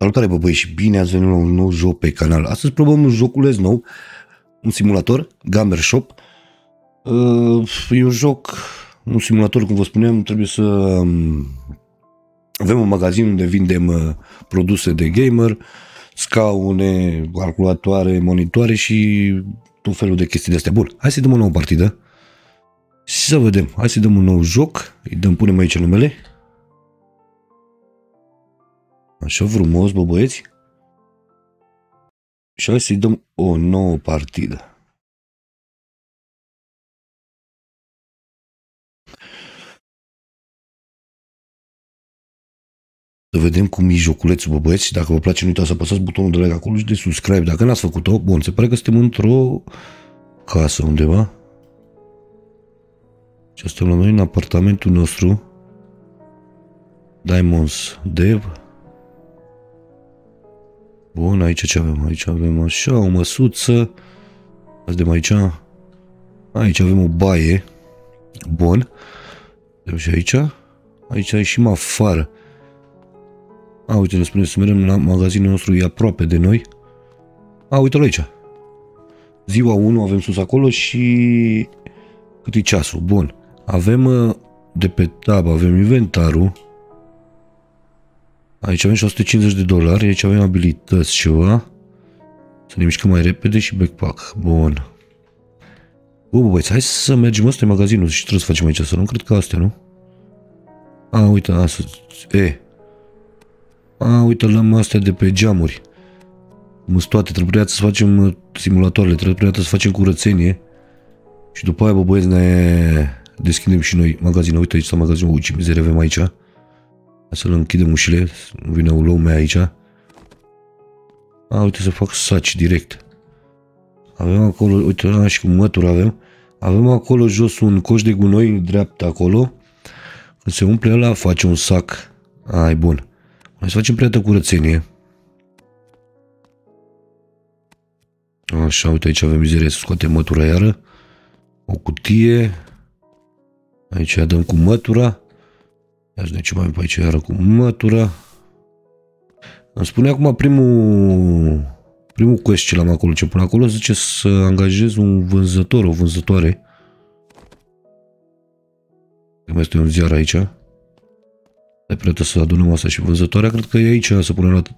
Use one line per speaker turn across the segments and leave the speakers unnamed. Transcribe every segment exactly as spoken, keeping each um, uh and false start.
Salutare, bă, băi, și bine ați venit la un nou joc pe canal. Astăzi probăm un joculeț nou, un simulator, Gamer Shop. Uh, e un joc, un simulator, cum vă spuneam, trebuie să um, avem un magazin unde vindem uh, produse de gamer, scaune, calculatoare, monitoare și tot felul de chestii de astea. Bun, hai să dăm o nouă partidă și să vedem. Hai să dăm un nou joc, îi dăm, punem aici numele. Așa frumos, bă, băieți. Și hai să-i dăm o nouă partidă. Să vedem cum e joculețul, bă, băieți. Și dacă vă place, nu uitați să apăsați butonul de like acolo și de subscribe. Dacă n-ați făcut-o, bun, se pare că suntem într-o casă undeva. Și suntem la noi în apartamentul nostru. Diamonds Dev. Bun, aici ce avem? Aici avem așa, o măsuță. Vedem aici. Aici avem o baie. Bun. Vedem și aici. Aici ieșim afară. A, uite, ne spune să mergem la magazinul nostru, e aproape de noi. A, uite-l aici. Ziua unu avem sus acolo și... cât e ceasul? Bun. Avem de pe tab, avem inventarul. Aici avem șase sute cincizeci de dolari, aici avem abilități ceva. Să ne mișcăm mai repede și backpack. Bun. Bă, bă, băieți, hai să mergem, ăsta e magazinul și trebuie să facem aici, să nu cred că astea, nu? A, uite, asta, e. A, uite, luăm astea de pe geamuri. Măs toate, trebuia să facem simulatoarele, trebuia să facem curățenie. Și după aia, bă, băieți, ne deschidem și noi magazinul. Uite, aici este magazinul, uite ce mizerie avem aici. Să le închidem ușile, nu vine o lume aici. A, uite, să fac saci direct. Avem acolo, uite, a, și cu mături avem. Avem acolo jos un coș de gunoi în dreapta acolo. Când se umple ăla, face un sac. Ai, bun. Hai să facem prietă curățenie. Așa, uite, aici avem mizerie, să scoatem mătura iară. O cutie. Aici dăm cu mătura. Ia să vedem ce mai avem pe aici iară cu mătura. Îmi spune acum primul primul quest ce l-am acolo, ce pune acolo, zice să angajez un vânzător, o vânzătoare. Mai este un ziar aici. Ai pregătit să adunăm asta și vânzătoarea, cred că e aici, să punem la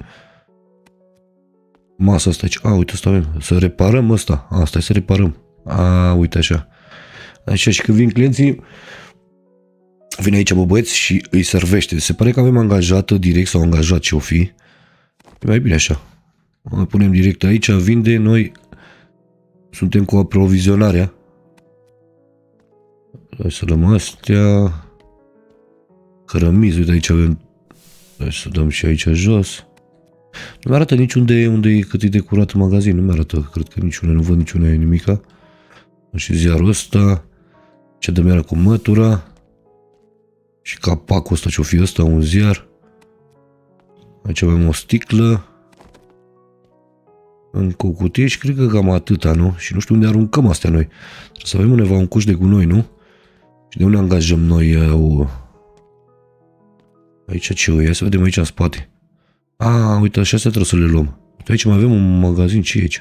masa asta aici. A, uite, asta avem. Să reparăm asta. A, stai să reparăm. A, uite așa. Așa, și când vin clienții, vine aici, bă, băieți, și îi servește. Se pare că avem angajată direct sau angajat ce-o fi. E mai bine așa. O punem direct aici, vinde, noi suntem cu aprovizionarea. Hai să dăm astea. Cărămizi, uite, aici avem. Hai să dăm și aici jos. Nu mi arată niciunde unde e, cât e decorat în magazin. Nu mi arată, cred că niciuna, nu văd niciuna nimica. Și ziarul ăsta. Ce dăm iară cu mătura. Și capacul ăsta, ce-o fi ăsta, un ziar. Aici avem o sticlă. Încă o cutie și cred că cam atâta, nu? Și nu știu unde aruncăm astea noi. Trebuie să avem undeva un coș de gunoi, nu? Și de unde angajăm noi? Uh, aici ce e? Ia să vedem aici în spate. A, uite, așa trebuie să le luăm. Uite, aici mai avem un magazin, ce e aici?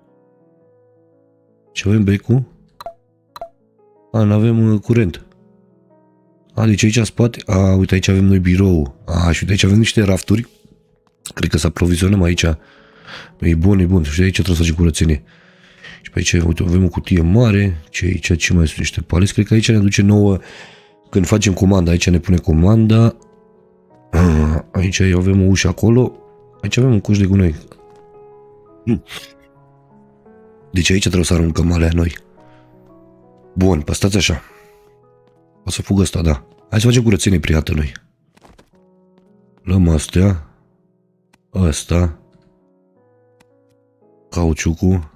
Ce avem becul? A, n-avem uh, curent. A, deci aici în spate, a, uite, aici avem noi birou. A, și uite, aici avem niște rafturi. Cred că să aprovizionăm aici. E bun, e bun. Și de aici trebuie să facem curățenie. Și pe aici, uite, avem o cutie mare. Ce aici, ce mai sunt niște paleți? Cred că aici ne duce nouă, când facem comanda, aici ne pune comanda. A, aici avem o ușă acolo. Aici avem un coș de gunoi. Deci aici trebuie să aruncăm alea noi. Bun, păstați așa. O să fugă asta, da. Hai să facem curățenie priată noi. Luăm astea. Asta. Cauciucul.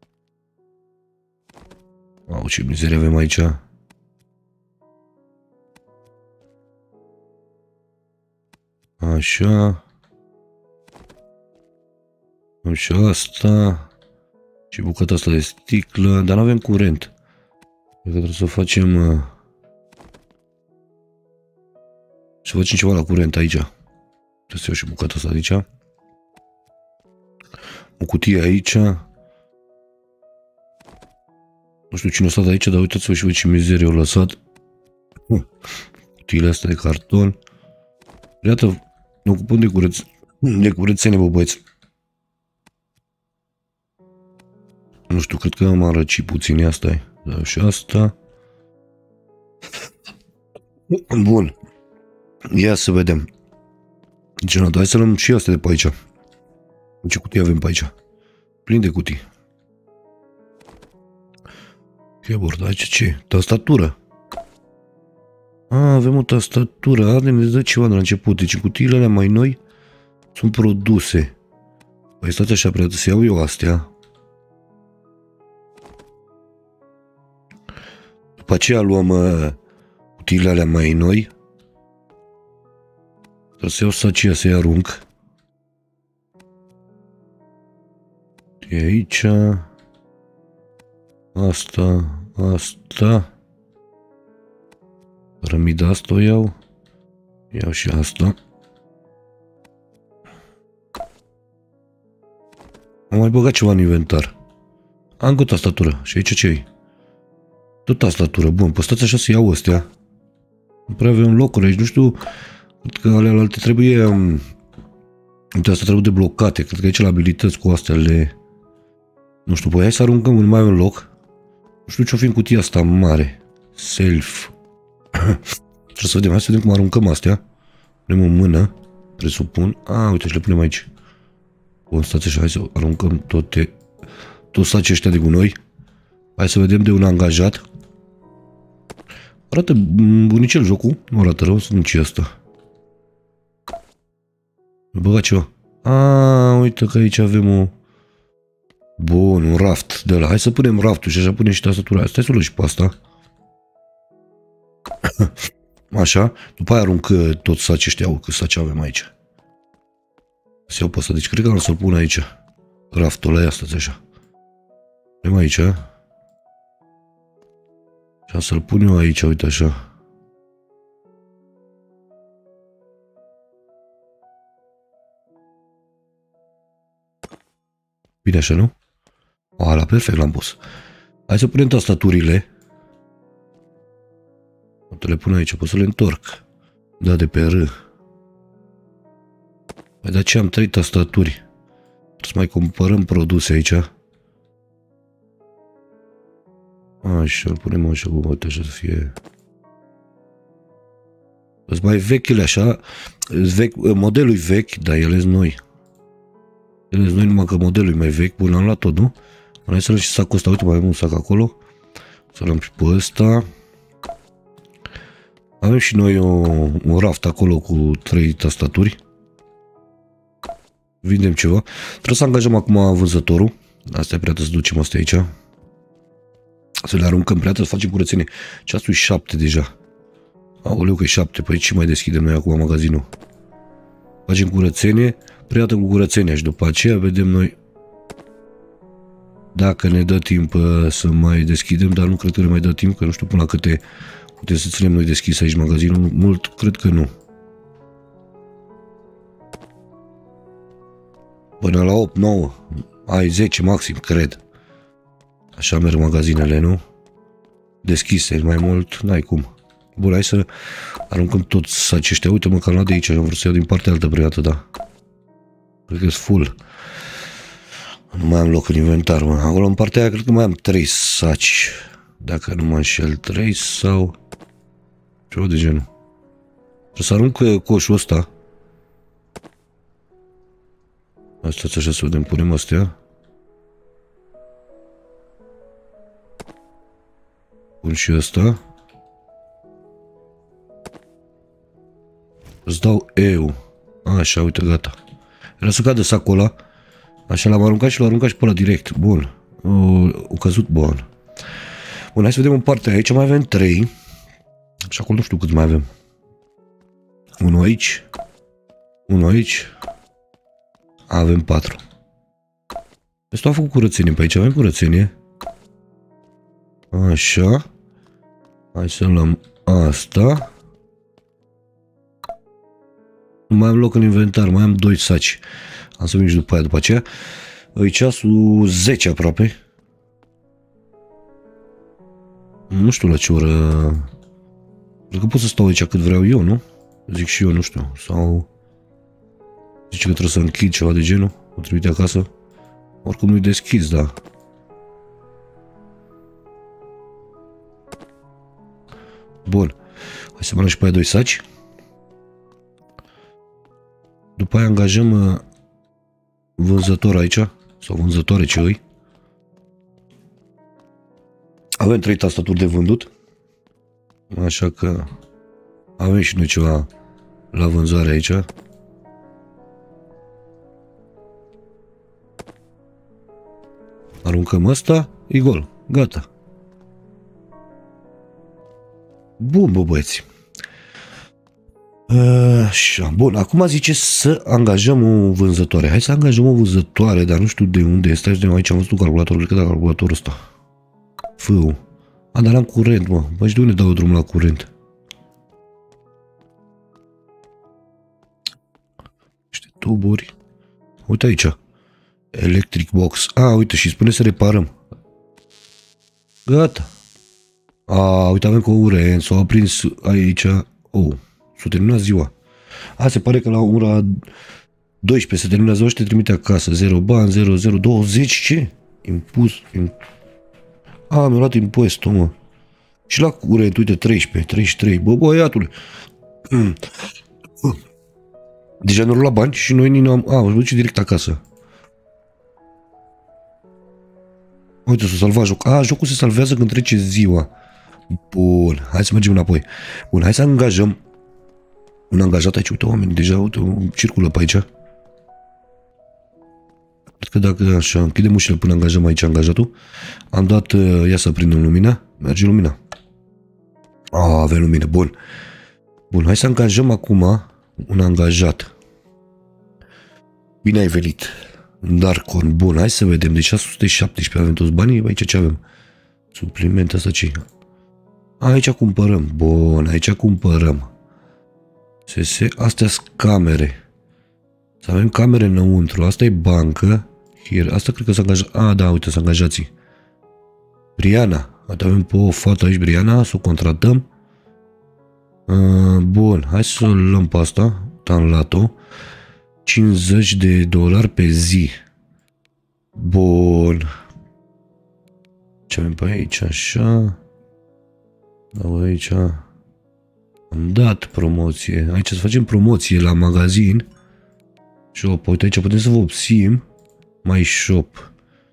Au, ce mizerie avem aici. Așa. Am și asta. Și bucata asta de sticlă. Dar nu avem curent. Cred că trebuie să facem... Să facem ceva la curent aici. Trebuie să iau și bucata asta de aici. O cutie aici. Nu știu cine a stat aici, dar uitați-vă și voi ce mizerie au lăsat. Cutiile astea de carton. Iată, ne ocupăm de, curăț... de curățenie, bă, băieți. Nu știu, cred că m-am răcit puțin, asta e. Da, și asta. Bun. Ia să vedem. Deci, hai să luăm și astea de pe aici. Ce cutii avem pe aici? Plin de cutii. Keyboard, aici ce? Tastatură. A, avem o tastatură. Adem, ne dă ceva de la început. Deci cutiile alea mai noi sunt produse. Păi stați așa, prea să iau eu astea. După aceea luăm uh, cutiile alea mai noi. Trebuie să iau sacia să-i arunc. E aici. Asta, asta. Rămida asta o iau. Iau și asta. Am mai băgat ceva în inventar. Am încă o tastatură. Și aici ce-i? Tot tastatură. Bun, păi stați așa să iau astea. Nu prea avem locuri aici. Nu știu. Cred că alea alte trebuie... Uite, astea trebuie deblocate. Cred că aici la abilități cu astea le... Nu știu, păi hai să aruncăm, nu mai avem loc. Nu știu ce-o fi în cutia asta mare. Self. Trebuie să vedem, hai să vedem cum aruncăm astea. Punem în mână, presupun. A, uite, și le punem aici. Bun, stați așa, hai să aruncăm toate, toți sacii ăștia de gunoi. Hai să vedem de un angajat. Arată bunicel jocul, nu arată rău, să nici asta. Mi-a băgat ceva. A, uite că aici avem o... Bun, un raft de ăla. Hai să punem raftul și așa punem și tastatura. Stai să o luăm și pe asta. Așa. După aia arunc tot sacii ăștia. Cât saci avem aici. Să iau pe ăsta. Deci cred că am să-l pun aici. Raftul ăla, ia stați așa. Punem aici. Și am să-l pun eu aici, uite așa. Bine așa, nu? Ala, perfect l-am pus. Hai să punem tastaturile. O le pun aici, pot să le întorc. Da, de pe R. Păi de aceea am trei tastaturi. Trebuie să mai cumpărăm produse aici. Așa, îl punem așa, cum uite, așa să fie. Sunt mai vechile așa. Vechi, modelul e vechi, dar ele sunt noi. Ele sunt noi, numai că modelul e mai vechi. Bun, am luat tot, nu? Hai să luăm și sacul ăsta. Uite, mai avem un sac acolo. Să luăm și pe ăsta. Avem și noi o, un raft acolo cu trei tastaturi. Vindem ceva. Trebuie să angajăm acum vânzătorul. Asta e prea să ducem astea aici. Să le aruncăm prea, să facem curățenie. Ceasul e șapte deja. Aoleu că e șapte. Păi ce mai deschidem noi acum magazinul? Facem curățenie. Priată cu curățenia și după aceea vedem noi dacă ne dă timp să mai deschidem, dar nu cred că ne mai dă timp, că nu știu până la câte putem să ținem noi deschis aici magazinul. Mult, cred că nu. Până la opt nouă, ai zece maxim, cred. Așa merg magazinele, nu? Deschise, mai mult, n-ai cum. Bun, hai să aruncăm toți sacii ăștia. Uite, mă, că am luat de aici, am vrut să iau din partea altă prima da. Cred că-s full. Nu mai am loc în inventar, mă. Acolo în partea aia cred că mai am trei saci. Dacă nu mă înșel, trei sau... ceva de genul. Trebuie să arunc coșul ăsta. Stați așa să vedem, punem astea. Pun și ăsta. Îți dau eu. Așa, uite, gata. Era să cadă sacul ăla. Așa l-am aruncat și l-am aruncat și pe ăla direct. Bun. O, o căzut, bun. Bun, hai să vedem în partea aici. Mai avem trei. Și acolo nu știu cât mai avem. Unul aici. Unul aici. Avem patru. Asta a făcut curățenie. Pe aici avem curățenie. Așa. Hai să luăm asta. Nu mai am loc în inventar. Mai am doi saci. Am să vin și după aia, după aceea. E ceasul zece aproape. Nu știu la ce oră... Cred că pot să stau aici cât vreau eu, nu? Zic și eu, nu știu. Sau... Zice că trebuie să închid ceva de genul. O trimite acasă. Oricum nu-i deschis, da. Bun. Hai să mănânc și pe aia doi saci. După aia angajăm vânzător aici. Sau vânzătoare ce îi. Avem trei tastaturi de vândut. Așa că avem și noi ceva la vânzare aici. Aruncăm asta, e gol. Gata. Bun, bă, băieți. Așa, bun, acum zice să angajăm o vânzătoare. Hai să angajăm o vânzătoare, dar nu știu de unde este. De aici am văzut calculatorul, cred că da, calculatorul ăsta. Fâul. A, dar am curent, mă. Bă, și de unde dau drumul la curent? Niște tuburi. Uite aici. Electric box. A, uite, și spune să reparăm. Gata. A, uite, avem curent. S-a aprins aici. Oh, s-a terminat ziua. A, se pare că la ora douăsprezece se termină ziua și te trimite acasă. zero bani, zero, zero, douăzeci, ce? Impus. Imp... A, mi-a luat impozitul, mă. Și la curent, uite, treisprezece, treizeci și trei. Bă, băiatule. Deja ne-au luat bani și noi ni am... A, mă duce direct acasă. Uite, s-a salvat jocul. A, jocul se salvează când trece ziua. Bun, hai să mergem înapoi. Bun, hai să angajăm un angajat aici. Uite, oameni, deja, uite, circulă pe aici. Cred că dacă așa, închidem ușile până angajăm aici angajatul. Am dat, ia să prindem lumina. Merge lumina. A, avem lumină, bun. Bun, hai să angajăm acum un angajat. Bine ai venit. Darkon, bun, hai să vedem. Deci șase sute șaptesprezece avem toți banii. Aici ce avem? Supliment, asta ce? Aici cumpărăm. Bun, aici cumpărăm. S S, astea sunt camere. Să avem camere înăuntru. Asta e bancă. Here. Asta cred că s-a angajat. A, da, uite, s-a angajații. Briana. Avem pe o fată aici, Briana. Să o contratăm. Uh, bun, hai să o luăm pe asta. Tanlato. cincizeci de dolari pe zi. Bun. Ce avem pe aici? Așa. Dau aici. Am dat promoție. Aici să facem promoție la magazin. Shop. Uite aici putem să vă obțim. Mai shop.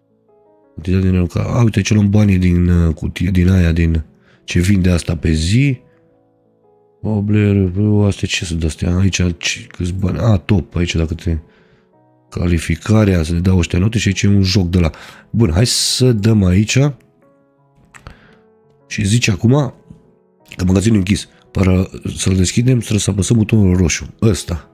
A, uite aici luăm banii din cutie, din aia, din ce vinde asta pe zi. Obler, astea ce sunt astea? Aici câți bani? A, top, aici dacă te... Calificarea, să ne dau ăștia note și aici e un joc de la... Bun, hai să dăm aici. Și zice acum că magazinul e închis. Para să-l deschidem, trebuie să apăsăm butonul roșu. Ăsta.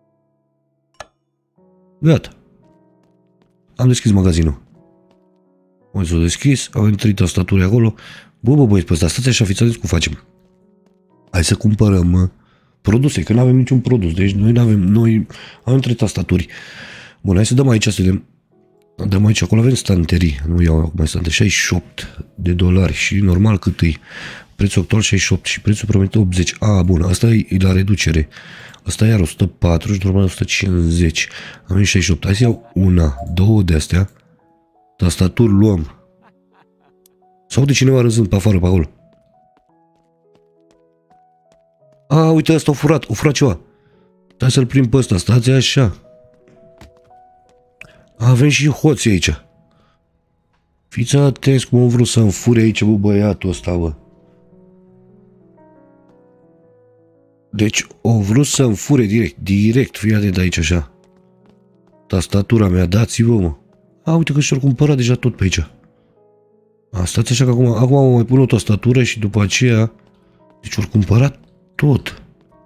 Gata. Am deschis magazinul. Am s-o deschis, avem trei tastaturi acolo. Bă, bă, băieți, pe ăsta, stați așa, fiți atenți cum facem. Hai să cumpărăm produse, că nu avem niciun produs. Deci noi nu avem, noi avem trei tastaturi. Bun, hai să dăm aici, să dăm, dăm aici, acolo avem stanterii. Nu iau acum stante, șaizeci și opt de dolari și normal cât e. Prețul actual șaizeci și opt și prețul promitet optzeci. A, bun, asta e, e la reducere. Asta e iar o sută patru și normal o sută cincizeci. Am șaizeci și opt. Hai să iau una, două de astea. Tastaturi luăm. Sau de cineva râzând pe afară, pe acolo. A, uite, asta o furat, o furat ceva. Hai să-l prind pe ăsta, stați așa. Avem și hoții aici. Fiți atenți cum am vrut să înfure aici, bă, băiatul ăsta, bă. Deci, o vrut să înfure direct, direct, fii atent aici, așa. Tastatura mea, dați-vă, mă. A, uite că și-or cumpărat deja tot pe aici. A, stați așa că acum, acum mai pun o tastatură și după aceea... Deci ori cumpărat tot.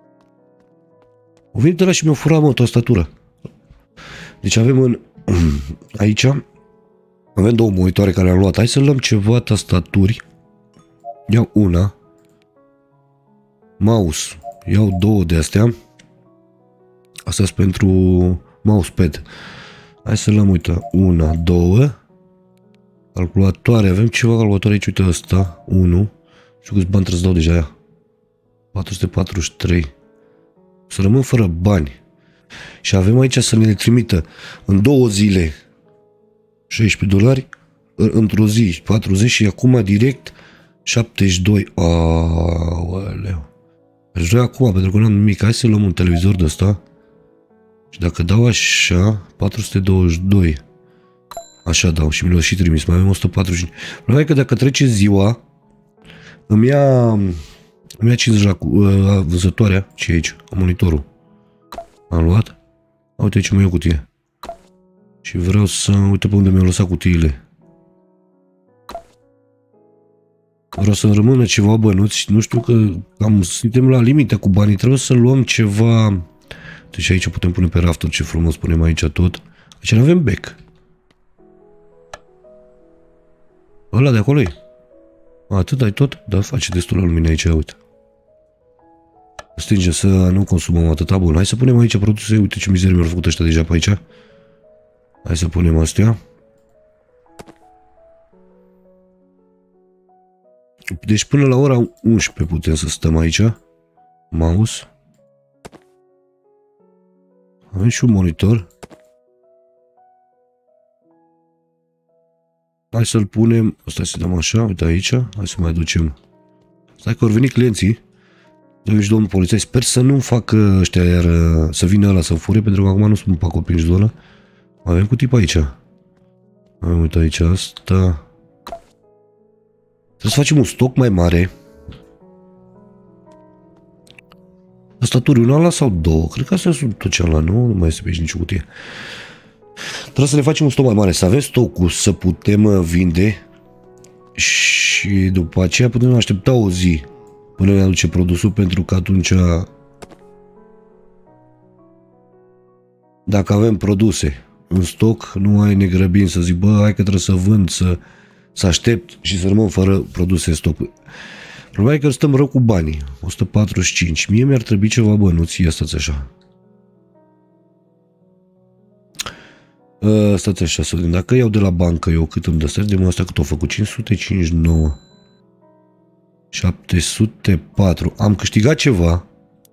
O venit de la și mi-a furat, mă, tastatura. Deci avem în... Aici avem două monitoare care am luat. Hai să luăm ceva tastaturi. Iau una. Mouse. Iau două de astea. Astea sunt pentru mousepad. Hai să luăm, uite, una, două. Calculatoare, avem ceva calculatoare aici, uite ăsta, unu. Și câți bani trebuie să dau deja aia? patru sute patruzeci și trei. Să rămân fără bani. Și avem aici să ne le trimită în două zile șaisprezece dolari, într-o zi patruzeci și acum direct șaptezeci și doi. Aoleu. Aș vrea acum, pentru că nu am nimic. Hai să luăm un televizor de ăsta. Și dacă dau așa, patru sute douăzeci și doi. Așa dau și mi l-o și trimis. Mai avem o sută patruzeci și cinci. Problema e că dacă trece ziua, îmi ia, îmi ia cincizeci la uh, vânzătoarea. Ce e aici? Monitorul. Am luat. Uite aici mai e o cutie. Și vreau să... Uite pe unde mi-au lăsat cutiile. Vreau să rămână ceva bănuți. Nu știu că am, suntem la limită cu banii. Trebuie să luăm ceva... Deci aici putem pune pe rafturi. Ce frumos punem aici tot. Aici nu avem bec. Ăla de acolo-i? Atât ai tot? Da, face destul la lumină aici, uite. Stingem să nu consumăm atâta. Bun, hai să punem aici produse. Uite ce mizerie mi-au făcut ăștia deja pe aici. Hai să punem astea. Deci până la ora unsprezece putem să stăm aici. Mouse. Avem și un monitor. Hai să-l punem. Asta să dăm așa, uite aici. Hai să mai ducem. Stai că au venit clienții. Doi și domnul polițai. Sper să nu facă ăștia iar să vină ăla să fure, pentru că acum nu sunt acoprinși de ăla. Avem cutii pe aici. Avem, uite aici asta. Trebuie să facem un stoc mai mare. Staturi una ala sau două? Cred că astea sunt tot cealaltă, nu? Nu mai este pe aici nicio cutie. Trebuie să ne facem un stoc mai mare, să avem stocul, să putem vinde și după aceea putem aștepta o zi până ne aduce produsul, pentru că atunci dacă avem produse în stoc, nu mai ne grăbim să zic, bă, hai că trebuie să vând, să, să aștept și să rămân fără produse în stoc. Problema e că stăm rău cu banii. o sută patruzeci și cinci. Mie mi-ar trebui ceva bănuți. Ia stați așa. Uh, stați așa să vedem. Dacă iau de la bancă eu cât îmi dă, stai de mă asta cât au făcut. cinci sute cincizeci și nouă. șapte sute patru. Am câștigat ceva.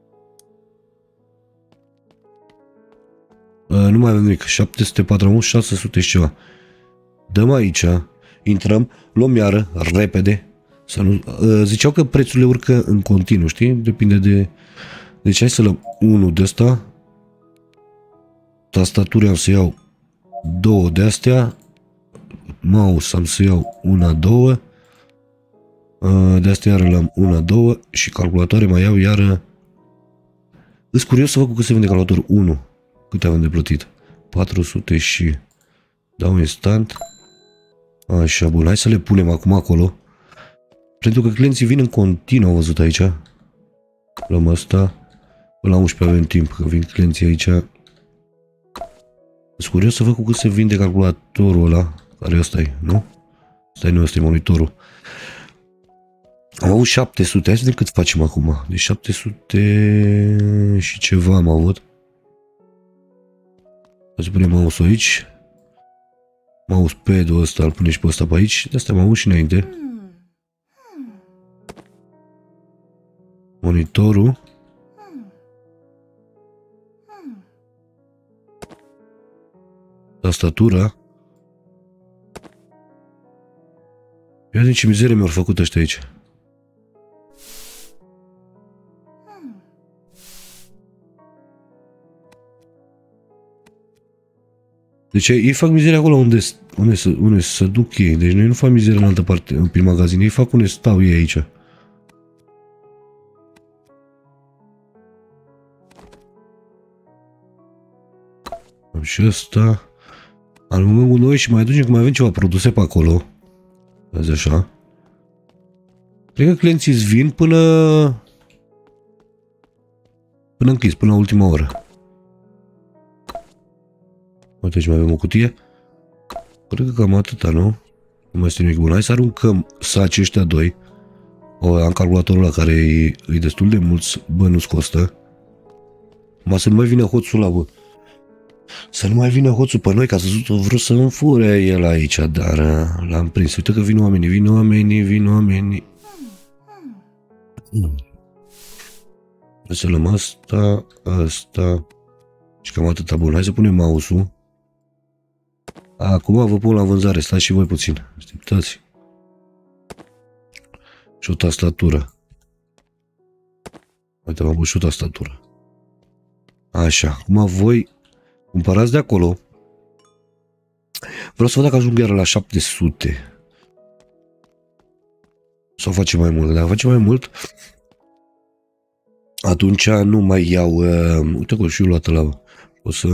Uh, nu mai avem nimic. șapte sute patru. Am șase sute și ceva. Dăm aici. Intrăm. Luăm iară. Repede. Să nu, uh, ziceau că prețurile urcă în continuu, știi? Depinde de... Deci hai să luăm unul de ăsta. Tastaturi am să iau două de astea. Mouse am să iau una, două. Uh, de astea iară luăm una, două. Și calculatoare mai iau iară... Îs curios să văd cu cât se vinde calculator unu. Cât avem de plătit? patru sute și... Dau instant. Așa, bun. Hai să le punem acum acolo. Pentru că clienții vin în continuu, au văzut aici. Luăm asta. Până la unsprezece avem timp, că vin clienții aici. Sunt curios să văd cu cât se vinde calculatorul ăla. Care ăsta e, nu? Ăsta nu, ăsta e monitorul. Am avut șapte sute. Hai să vedem cât facem acum. Deci șapte sute și ceva am avut. Hai să punem mouse-ul aici. Mousepad-ul ăsta îl punem și pe ăsta pe aici. De asta am avut și înainte. Monitorul. Tastatura. Ia din ce mizerie mi-au făcut ăștia aici. Deci ei fac mizerie acolo unde, unde, să, unde să duc ei. Deci noi nu fac mizerie în altă parte, prin magazin. Ei fac unde stau ei aici. Și ăsta. Armăm cu noi și mai ducem că mai avem ceva produse pe acolo. Vezi așa. Cred că clienții îți vin până... Până închis, până la ultima oră. Uite aici mai avem o cutie. Cred că cam atâta, nu? Nu mai este nimic bun. Hai să aruncăm sacii ăștia doi. O, am calculatorul ăla care e, e destul de mulți bani, nu-ți costă. Ma să nu mai vină hoțul ăla, bă. Să nu mai vină hoțul pe noi, ca să vreau să îmi fure el aici, dar l-am prins. Uite că vin oamenii, vin oamenii, vin oamenii. Să luăm asta, asta și cam atâta. Bun, hai să punem mouse-ul. Acum vă pun la vânzare, stați și voi puțin. Așteptați. Și o tastatură. Uite, m-am pus și o tastatură. Așa, acum voi cumpărați de acolo. Vreau să văd dacă ajung iară la șapte sute. Sau face mai mult. Dacă face mai mult, atunci nu mai iau... Uh, uite că și eu luat la... O să...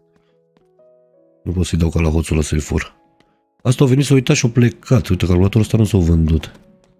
Nu pot să-i dau ca la hoțul ăla să-i fur. Asta a venit să uita și-o plecat. Uite, calculatorul ăsta nu s-a vândut.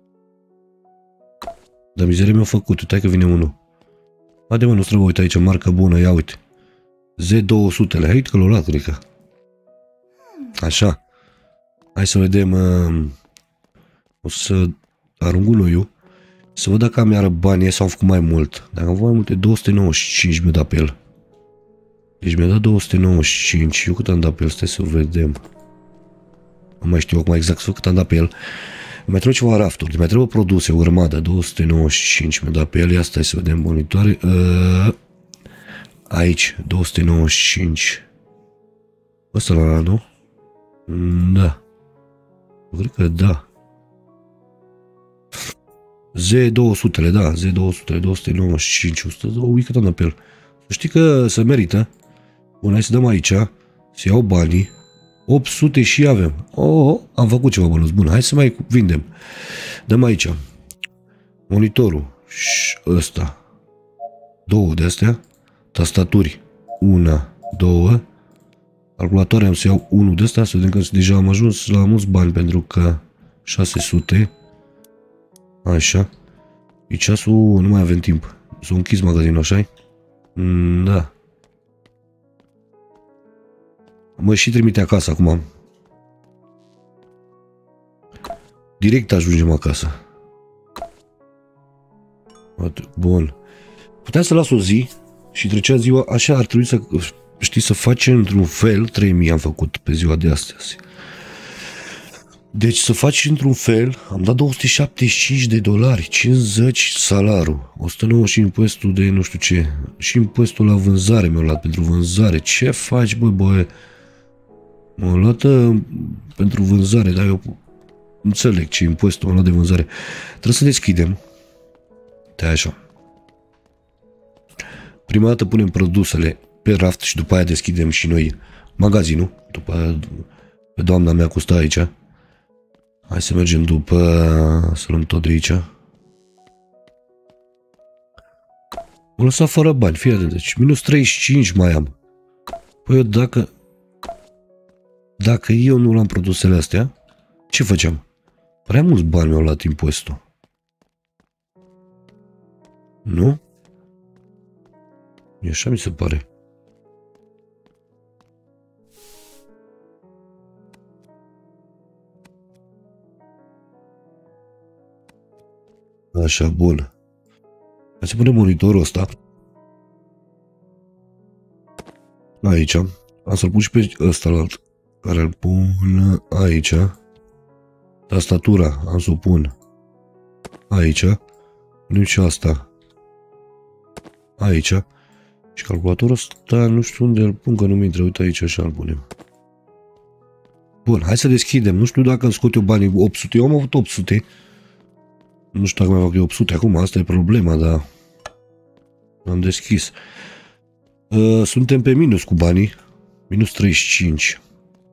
Dar mizerie mi-a făcut. Uite că vine unul. Haide mă, nu trebuie uite aici, marcă bună, ia uite. Z două sute, hai că l-o luat, cred că. Așa. Hai să vedem. Uh, o să arunc gunoiul. Să văd dacă am iară bani sau am făcut mai mult. Dacă am făcut mai multe, două sute nouăzeci și cinci mi-a dat pe el. Deci mi-a dat două sute nouăzeci și cinci. Eu cât am dat pe el? Stai să vedem. Nu mai știu acum exact cât am dat pe el. Mai trebuie ceva rafturi. Mai trebuie produse, o grămadă. două sute nouăzeci și cinci mi-a dat pe el. Ia stai să vedem monitoare. Uh, aici. două sute nouăzeci și cinci. Ăsta la nu? Da. Eu cred că da. Z două sute, da, Z două sute, două sute nouăzeci și cinci, o sută, ui cât am dat pe el. Să știi că se merită. Bun, hai să dăm aici, să iau banii. opt sute și avem. Oh, am făcut ceva bănuț. Bun, hai să mai vindem. Dăm aici. Monitorul. Și ăsta. Două de astea. Tastaturi. Una, două. Calculatoare am să iau unul de ăsta, să vedem că deja am ajuns la mulți bani, pentru că șase sute. Așa. E ceasul, nu mai avem timp. S-a închis magazinul, așa-i? Mm, da. Mă și trimite acasă acum. Direct ajungem acasă. Bun. Puteam să las o zi și trecea ziua, așa ar trebui să, știi, să facem într-un fel, trei mii am făcut pe ziua de astăzi. Deci să faci într-un fel, am dat două sute șaptezeci și cinci de dolari, cincizeci salarul, o sută nouă și impozitul de nu știu ce, și impozitul la vânzare mi-au luat pentru vânzare. Ce faci, bă, bă? M-au luat uh, pentru vânzare, dar eu înțeleg ce impozitul m-a luat de vânzare. Trebuie să deschidem. De așa. Prima dată punem produsele pe raft și după aia deschidem și noi magazinul. După aia, pe doamna mea cu stă aici. Hai să mergem după, să luăm tot de aici. M-am lăsat fără bani, fii atent, deci minus treizeci și cinci mai am. Păi eu dacă, dacă eu nu luam produsele astea, ce făceam? Prea mulți bani mi-au luat impozitul. Nu? E așa mi se pare. Așa, bun. Hai să punem monitorul ăsta. Aici. Am să-l pun și pe ăsta la alt, care îl pun aici. Tastatura am să o pun aici. Punem și asta aici. Și calculatorul ăsta nu știu unde îl pun, că nu mi intră. Uite aici, așa îl punem. Bun, hai să deschidem. Nu știu dacă îmi scot eu banii opt sute. Eu am avut opt sute. Nu știu dacă mai fac eu opt sute acum, asta e problema, dar am deschis. Uh, suntem pe minus cu banii. Minus treizeci și cinci.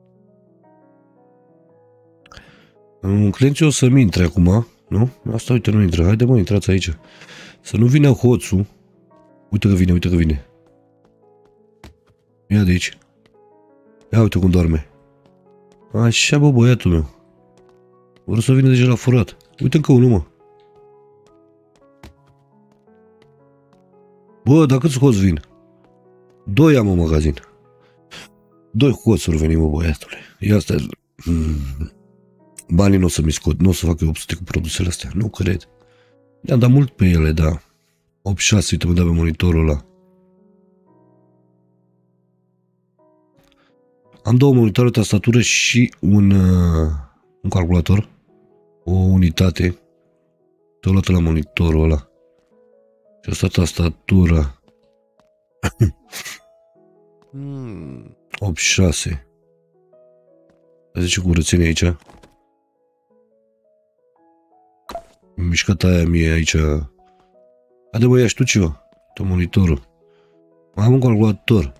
Um, clienții o să-mi intre acum, nu? Asta, uite, nu intră. Haide, mă, intrați aici. Să nu vină hoțul. Uite că vine, uite că vine. Ia de aici. Ia uite cum doarme. Așa, bă, băiatul meu. Vreau să vină deja la furat. Uite încă unul, mă. Bă, dar câți hoți vin? Doi am în magazin. Doi hoțuri veni, mă, băiatule. Ia stai. Hmm. Banii nu o să mi scot, nu o să fac eu opt sute cu produsele astea. Nu cred. I-am dat mult pe ele, da. opt șase, uite, mă da pe monitorul ăla. Am două monitoare, tastatură și un, uh, un calculator. O unitate. Te-o luat la monitorul ăla. Și asta tastatura. opt șase. Zice curățenie aici. Mișcata aia mie aici. Haide bă, ia și tu ceva. Tu monitorul. Mai am un calculator.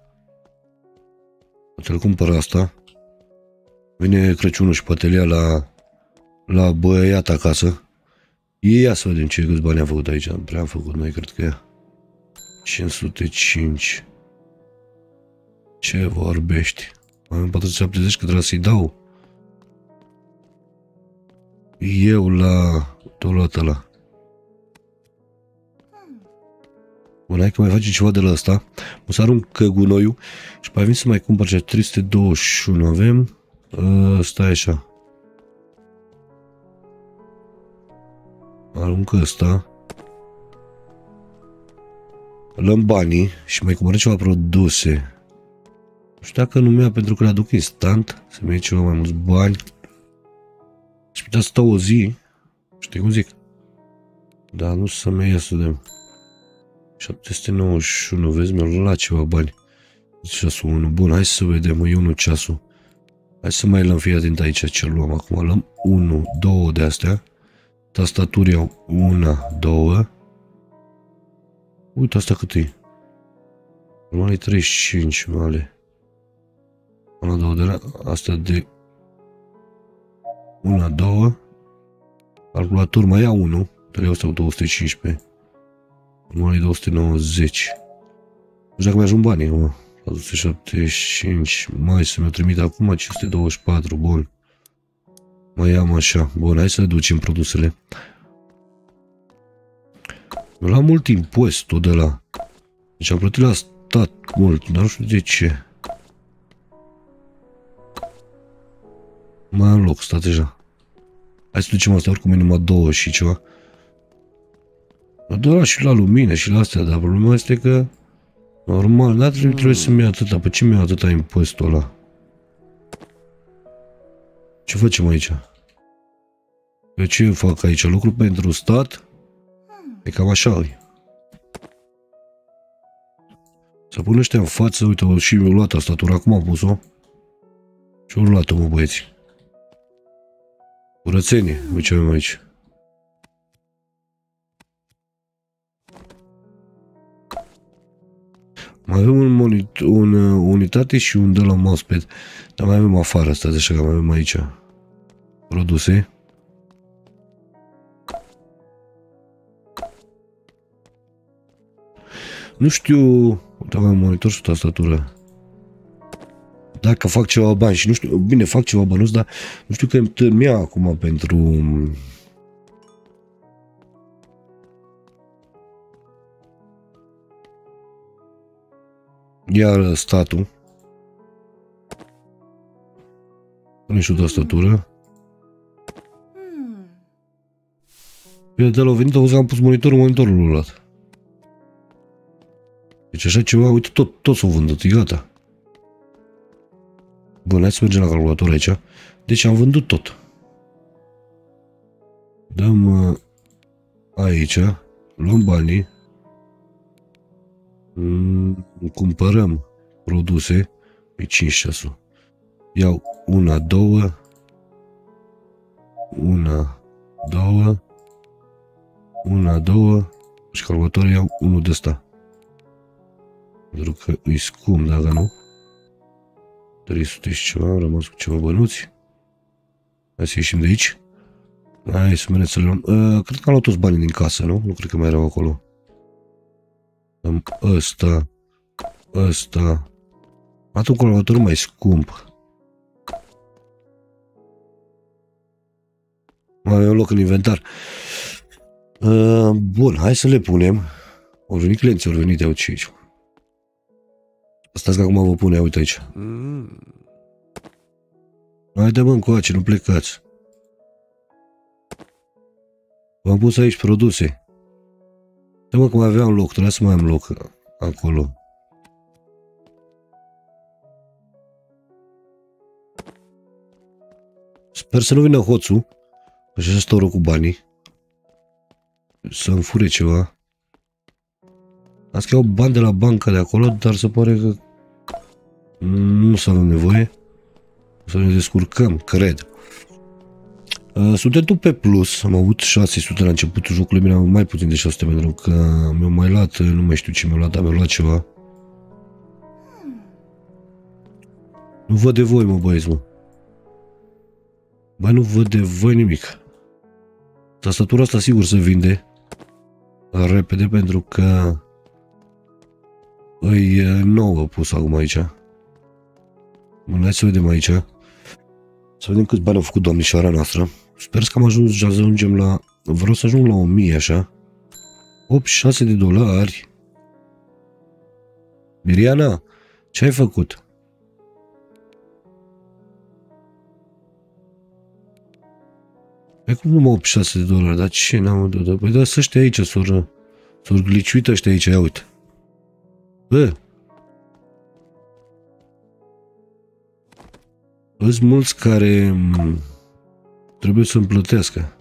Te-l cumpăr asta. Vine Crăciunul și poate ia la la băiat acasă. Ia să vedem ce câți bani am făcut aici. Prea am făcut noi, cred că ea. cinci sute cinci. Ce vorbești? Mai am patru sute șaptezeci că trebuie să-i dau. Eu la tolat ăla. Bun, hai că mai face ceva de la ăsta. O să arunc gunoiul și mai vin să mai cumpăr cea trei sute douăzeci și unu avem. Uh, stai așa. Arunc ăsta. Luăm banii și mai cumpărăm ceva produse. Nu știu dacă nu mi-a pentru că le aduc instant. Să-mi iei ceva mai mulți bani. Și putea să stau o zi. Știi cum zic? Dar nu să-mi ia să vedem. șapte sute nouăzeci și unu, vezi, mi-au luat ceva bani. Ceasul unu, bun, hai să vedem, e unu ceasul. Hai să mai luăm, fii atent aici ce luăm acum. Luăm unu, două de astea. Tastaturii au una, două. Uite asta cât e. Normal e treizeci și cinci, male. Una, două de la, asta de una, două. Calculator mai ia unu. Trebuie asta cu două sute cincisprezece. Normal e două sute nouăzeci. Nu știu dacă mi-ajung banii, mă. patru sute șaptezeci și cinci. Mai să mi-o trimit acum cinci sute douăzeci și patru. Bun. Mai am așa. Bun, hai să reducem produsele. Mi-a luat mult impozitul de la... Deci am plătit la stat mult, dar nu știu de ce. Mai am loc, stat deja. Hai să ducem asta oricum e numai două și ceva. Doar și la lumină și la astea, dar problema este că normal, n-ar trebui, trebuie să-mi ia atâta. Pe ce mi-a atâta impozitul ăla? Ce facem aici? De ce eu fac aici? Lucru pentru stat? E cam așa -i. Să pun ăștia în față, uite, și mi-au luat tastatura, acum am pus-o. Și au luat-o, mă, băieți. Curățenie, uite ce avem aici. Mai avem un monitor, un uh, unitate și un de la mousepad. Dar mai avem afară asta, așa că mai avem aici produse. Nu știu, uite, avem monitor și tastatură. Dacă fac ceva bani și nu știu, bine, fac ceva bănuți, dar nu știu că îmi târmea acum pentru... Iar statul. Pune și o tastatură. Bine, de la venit, auzi că am pus monitorul, monitorul l-a luat. Deci așa ceva, uite, tot, tot s-o vândut, e gata. Bun, hai să mergem la calculator aici. Deci am vândut tot. Dăm uh, aici, luăm banii. Mm, cumpărăm produse. E cinci șase. Iau una, două. Una, două. Una, două. Și calculatorul iau unul de ăsta. Pentru că îi scump, dacă nu. trei sute și ceva, am rămas cu ceva bănuți. Hai să ieșim de aici. Hai să mergem să le luăm. Uh, cred că am luat toți banii din casă, nu? Nu cred că mai erau acolo. Am ăsta. Ăsta. Am un calculator mai scump. Mai avem loc în inventar. Uh, bun, hai să le punem. Au venit clienții, au venit, iau ce aici. Stați că acum vă pune, uite aici. Mm. Haide mă încoace, nu plecați. V-am pus aici produse. Să mă că mai aveam loc, trebuia să mai am loc acolo. Sper să nu vină hoțul. Așa stau rău cu banii. Să-mi fure ceva. Am să iau bani de la banca de acolo, dar se pare că nu să avem nevoie. Să ne descurcăm, cred. Suntem tu pe plus. Am avut șase sute la începutul jocului. Bine, am mai puțin de șase sute pentru că mi-au mai luat, nu mai știu ce mi-au luat, dar mi-au luat ceva. Nu văd de voi, mă, băieți, mă. Băi, nu văd de voi nimic. Tastatura asta sigur se vinde repede pentru că e nouă pus acum aici. Hai să vedem aici. Să vedem câți bani au făcut doamnișoara noastră. Sper că am ajuns, să ajungem la... Vreau să ajung la o mie, așa. optzeci și șase de dolari. Miriana, ce ai făcut? E cum numai optzeci și șase de dolari, dar ce n-am dat? Păi da, să ăștia aici, s-au gliciuit ăștia aici, ia uite. Bă! Sunt mulți care trebuie să-mi plătească.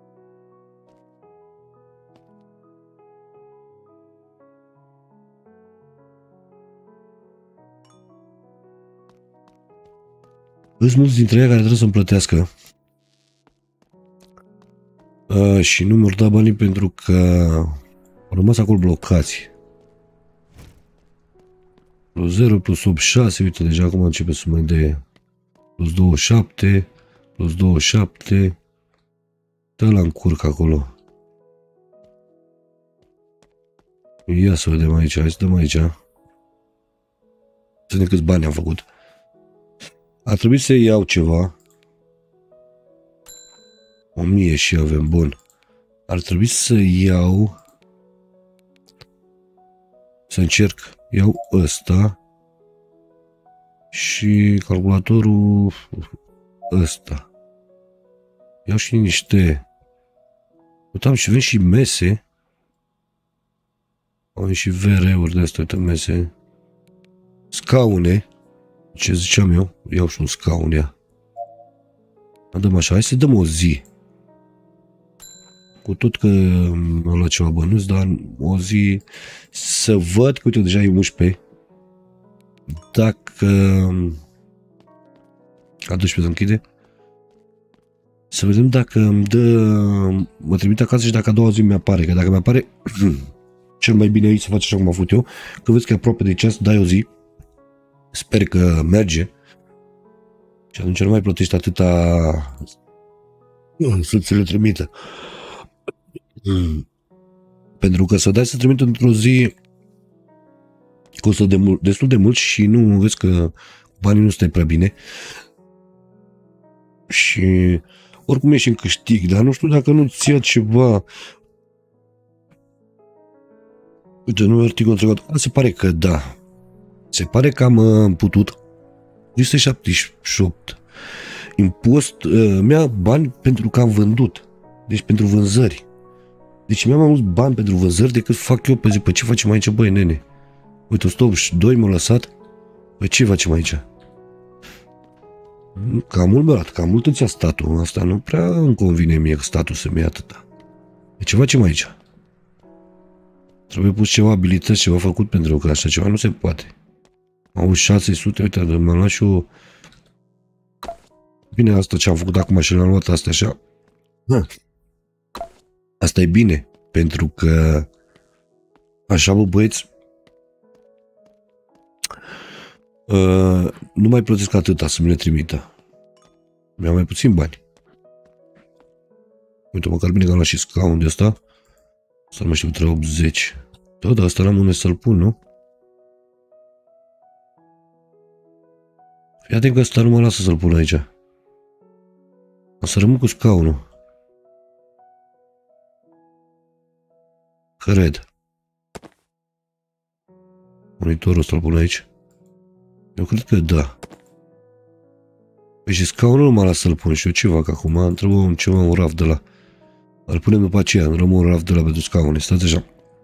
Sunt mulți dintre ei care trebuie să-mi plătească. Uh, și nu mi-au dat banii pentru că au rămas acolo blocați. Plus zero, plus optzeci și șase, uite, deja acum începe să mai dea. Plus douăzeci și șapte, plus douăzeci și șapte. Dă-l în curc acolo. Ia să vedem aici, hai să dăm aici. Să vedem câți bani am făcut. Ar trebui să iau ceva. O mie și avem, bun. Ar trebui să iau... Să încerc. Iau ăsta. Și calculatorul ăsta. Iau și niște... Uitam și avem și mese. Avem și V R-uri de astea, uite, mese. Scaune. Ce ziceam eu? Iau și un scaun, ia. Dăm așa, hai să dăm o zi. Cu tot că am luat ceva bănuți, dar o zi să văd că, uite, deja e unsprezece. Dacă... A doisprezece închide. Să vedem dacă îmi dă... Mă trimite acasă și dacă a doua zi mi-apare. Că dacă mi-apare, cel mai bine aici să faci așa cum am făcut eu. Că vezi că e aproape de ceas, dai o zi. Sper că merge. Și atunci nu mai plătești atâta să ți le trimită. Pentru că să dai să trimite într-o zi costă de mult, destul de mult și nu vezi că banii nu stai prea bine. Și oricum ești în câștig, dar nu știu dacă nu-ți ia ceva. Uite, nu articol întrebat. Se pare că da. Se pare că am putut trei sute șaptezeci și opt impost, uh, mi-a bani pentru că am vândut. Deci pentru vânzări. Deci mi-am mai mulți bani pentru vânzări decât fac eu pe zi. Păi ce facem aici, băi, nene? Uite, o sută optzeci și doi m-a lăsat. Păi ce facem aici? Cam mult mi-a luat, cam mult îți ia statul. Asta nu prea îmi convine mie că statul să-mi ia atâta. Deci ce facem aici? Trebuie pus ceva abilități, ceva făcut pentru că așa ceva nu se poate. Am avut șase sute, uite, m-am luat și eu. Bine, asta ce am făcut acum și l-am luat asta așa. Ha. Asta e bine, pentru că așa, bă, băieți, uh, nu mai plătesc atâta să mi le trimită. Mi-am mai puțin bani. Uite, măcar bine că am luat și scaun de ăsta. Să nu mai știu, trebuie optzeci. Da, dar asta n-am unde să-l pun, nu? Fii atent că ăsta nu mă lasă să-l pun aici. O să rămân cu scaunul. Cred. Monitorul ăsta îl pun aici. Eu cred că da. Păi și scaunul nu mă lasă să-l pun și eu ce fac acum? Îmi trebuie ceva, un raft de la. Îl punem după aceea, îmi rămân un raft de la pentru scaune. Stați așa.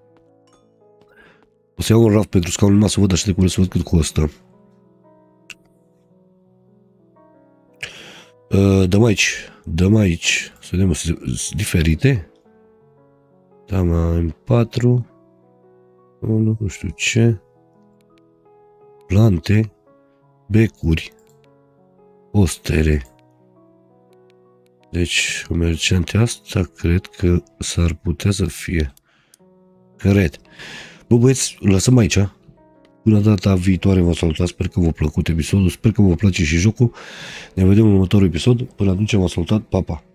O să iau un raft pentru scaun numai să văd așa de cum să văd cât costă. Uh, dăm aici. Dăm aici. Să vedem, sunt diferite. Da, mai patru. unu, nu știu ce. Plante. Becuri. Ostere. Deci, comerciante asta cred că s-ar putea să fie. Cred. Bă, băieți, lăsăm aici. Până data viitoare vă salutat, sper că v-a plăcut episodul, sper că vă place și jocul. Ne vedem în următorul episod. Până atunci v-am salutat, pa, pa!